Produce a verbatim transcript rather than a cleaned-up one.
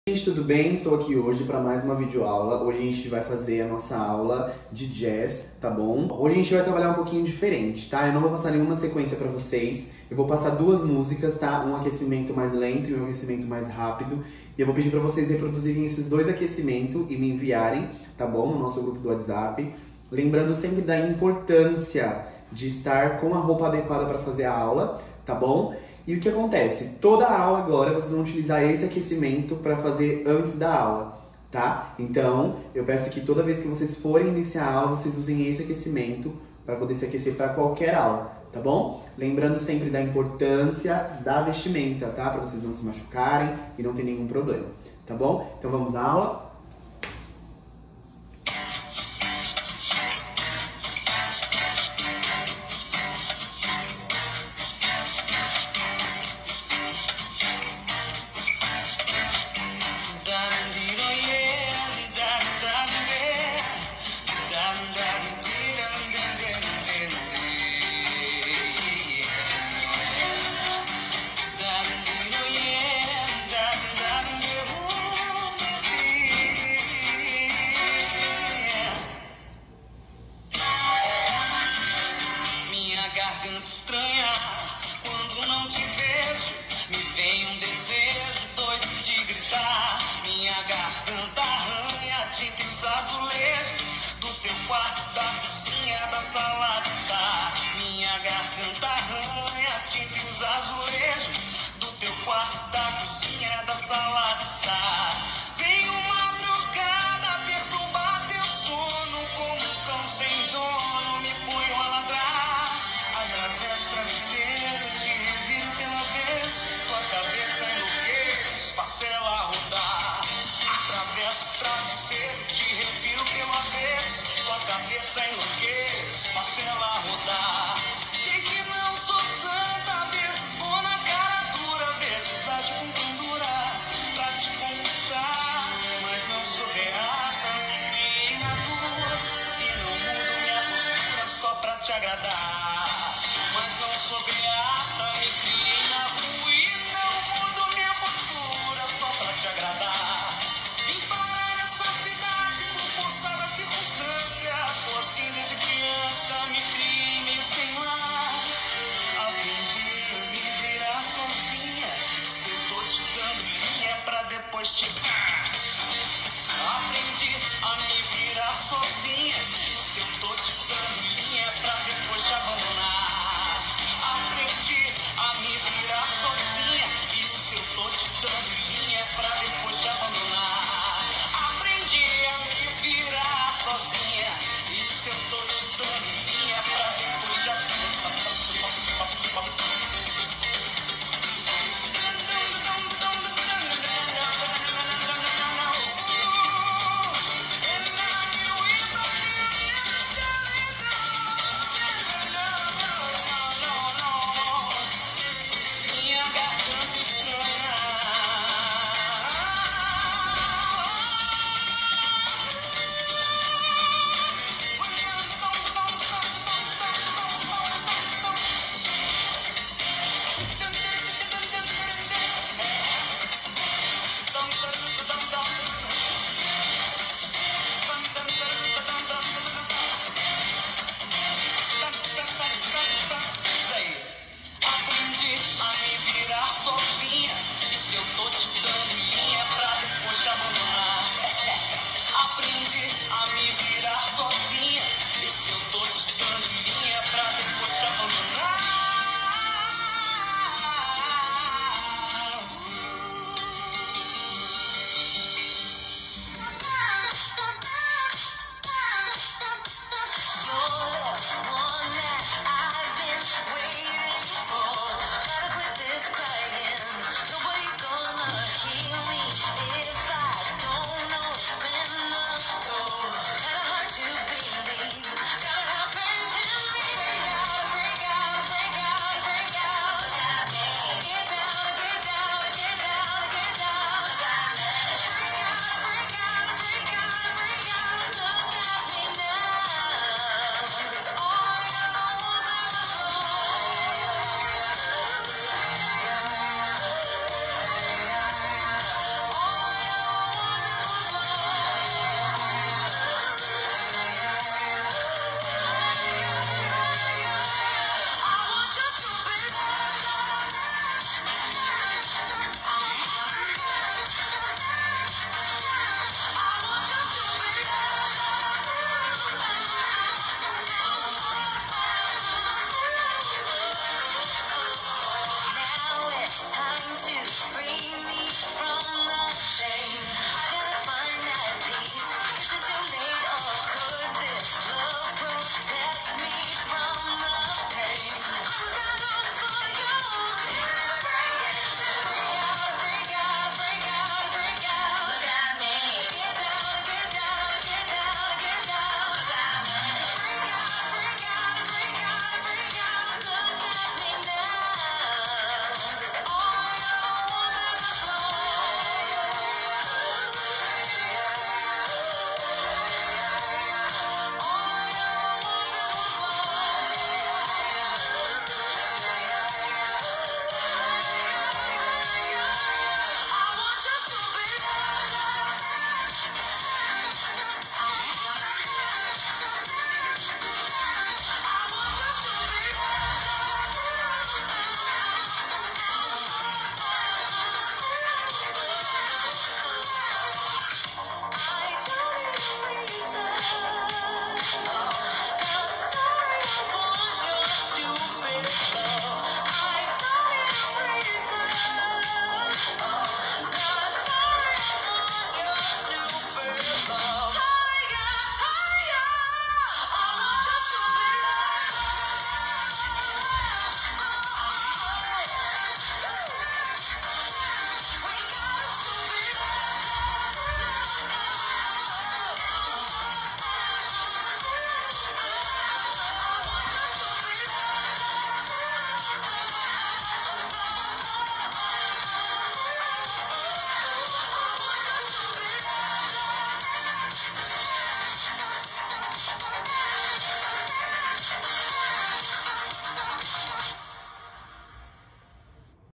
Gente, tudo bem? Estou aqui hoje para mais uma videoaula. Hoje a gente vai fazer a nossa aula de jazz, tá bom? Hoje a gente vai trabalhar um pouquinho diferente, tá? Eu não vou passar nenhuma sequência para vocês. Eu vou passar duas músicas, tá? Um aquecimento mais lento e um aquecimento mais rápido. E eu vou pedir para vocês reproduzirem esses dois aquecimentos e me enviarem, tá bom? No nosso grupo do WhatsApp. Lembrando sempre da importância de estar com a roupa adequada para fazer a aula, tá bom? E o que acontece? Toda a aula agora vocês vão utilizar esse aquecimento para fazer antes da aula, tá? Então, eu peço que toda vez que vocês forem iniciar a aula, vocês usem esse aquecimento para poder se aquecer para qualquer aula, tá bom? Lembrando sempre da importância da vestimenta, tá? Para vocês não se machucarem e não ter nenhum problema, tá bom? Então vamos à aula? Garganta estranha, quando não te vejo, me vem um desejo doido de gritar. Minha garganta arranha a tinta e os azulejos do teu quarto, da cozinha, da sala de estar. Minha garganta arranha a tinta e os azulejos do teu quarto, da cozinha, da sala de estar. Venho madrugada perturbar teu sono, como um cão sem dono, me ponho a ladrar. Atravesso o travesseiro, te reviro pela vez, tua cabeça enlouquece, faço ela rodar. Atravesso o travesseiro, te reviro pela vez, tua cabeça enlouquece, faço ela rodar. Sei que não sou santa, vezes vou na cara dura, vezes acho com candura pra te conquistar, mas não sou beata, me criei na rua e não mudo minha postura só pra te agradar. Mas não sou beata, me criei na rua e não mudo minha postura só pra te agradar. Vim parar nessa cidade por força da circunstância, sou assim desde criança, me criei meio sem lar. Aprendi a me virar sozinha, se eu tô te dando linha pra depois te... Aprendi a me virar sozinha.